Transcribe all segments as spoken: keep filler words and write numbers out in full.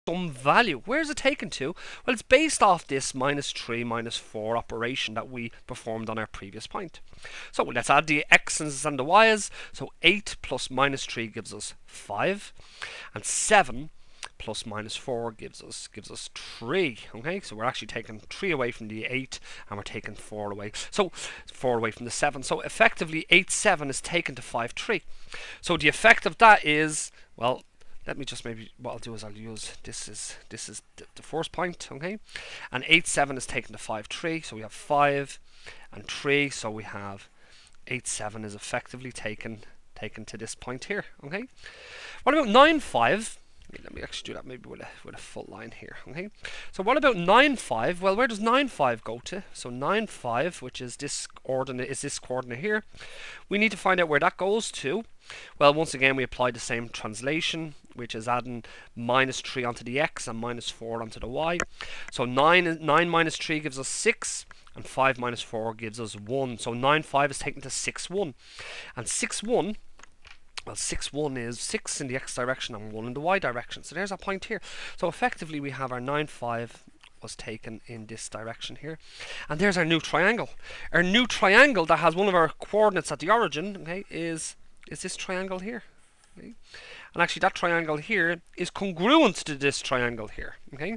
some value. Where is it taken to? Well, it's based off this minus three minus four operation that we performed on our previous point. So let's add the x's and the y's. So eight plus minus three gives us five, and seven plus minus four gives us gives us three. Okay, so we're actually taking three away from the eight, and we're taking four away. So four away from the seven. So effectively, eight seven is taken to five three. So the effect of that is, well, let me just maybe, what I'll do is I'll use, this is this is the, the first point, okay? And eight seven is taken to five three, so we have five and three, so we have eight seven is effectively taken taken to this point here, okay? What about nine five? Let me actually do that maybe with a, with a full line here, okay? So what about nine five? Well, where does nine five go to? So nine five, which is this coordinate, is this coordinate here. We need to find out where that goes to. Well, once again, we apply the same translation, which is adding minus three onto the x and minus four onto the y. So nine, nine minus three gives us six, and five minus four gives us one. So nine five is taken to six one. And six one, well, six one is six in the x direction and one in the y direction. So there's our point here. So effectively, we have our nine five was taken in this direction here. And there's our new triangle. Our new triangle that has one of our coordinates at the origin, okay, is, is this triangle here. Okay? And actually, that triangle here is congruent to this triangle here. Okay.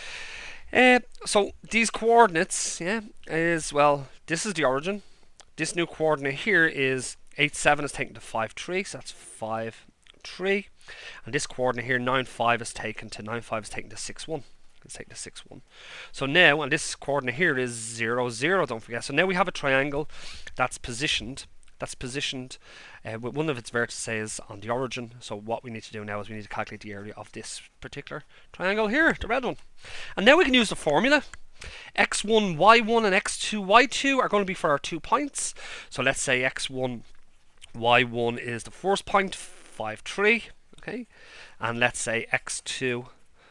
Uh, so these coordinates, yeah, is, well, this is the origin. This new coordinate here is eight seven is taken to five three, so that's five three. And this coordinate here, nine five is taken to nine five is taken to six one. Let's take the six one. So now, and this coordinate here is zero zero, don't forget. So now we have a triangle that's positioned that's positioned uh, with one of its vertices on the origin. So what we need to do now is we need to calculate the area of this particular triangle here, the red one. And now we can use the formula. x one, y one, and x two, y two are going to be for our two points. So let's say x one, y one is the first point, five three, okay? And let's say x two,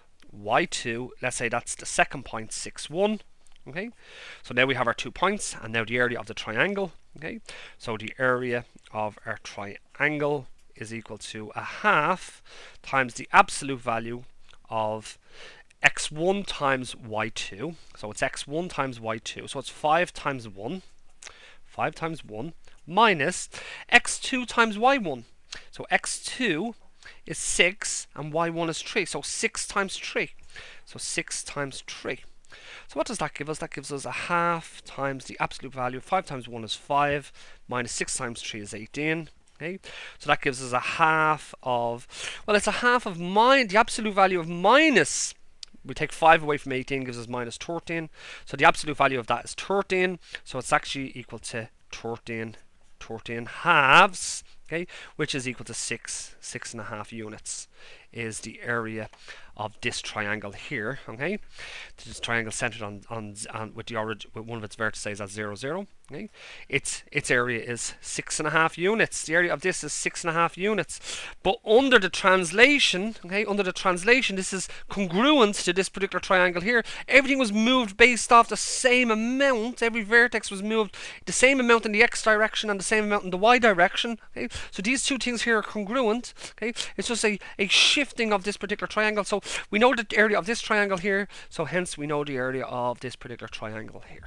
y two, let's say that's the second point, six one, okay? So now we have our two points, and now the area of the triangle, okay? So the area of our triangle is equal to a half times the absolute value of x one times y two. So it's x one times y two. So it's five times one. five times one minus x two times y one. So x two is six and y one is three. So six times three. So six times three. So what does that give us? That gives us a half times the absolute value. five times one is five, minus six times three is eighteen. Okay? So that gives us a half of, well, it's a half of mine, the absolute value of minus, we take five away from eighteen, gives us minus thirteen. So the absolute value of that is thirteen. So it's actually equal to thirteen, thirteen halves, okay, which is equal to six, six and a half units is the area of this triangle here, okay? This triangle centered on, on, on with the origin, with one of its vertices at zero, zero, okay? Its, its area is six and a half units. The area of this is six and a half units. But under the translation, okay, under the translation, this is congruent to this particular triangle here. Everything was moved based off the same amount. Every vertex was moved the same amount in the x direction and the same amount in the y direction, okay? So these two things here are congruent, okay? It's just a, a shifting of this particular triangle. So we know the area of this triangle here, so hence we know the area of this particular triangle here.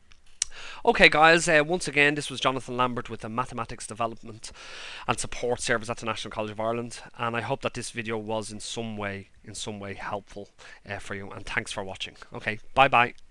Okay guys, uh, once again this was Jonathan Lambert with the Mathematics Development and Support Service at the National College of Ireland, and I hope that this video was in some way in some way helpful uh, for you, and thanks for watching. Okay, bye bye.